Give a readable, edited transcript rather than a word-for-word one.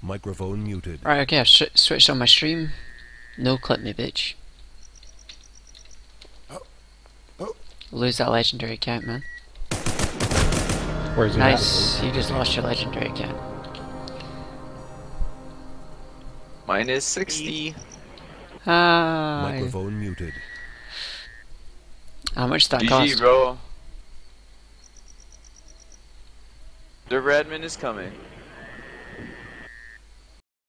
Microphone muted. Right, okay, I've switched on my stream. No clip me, bitch. Lose that legendary account, man. Where's he Nice, you just lost your legendary account. Mine is 60. Microphone muted. How much did that GG, cost? bro. The Redman is coming.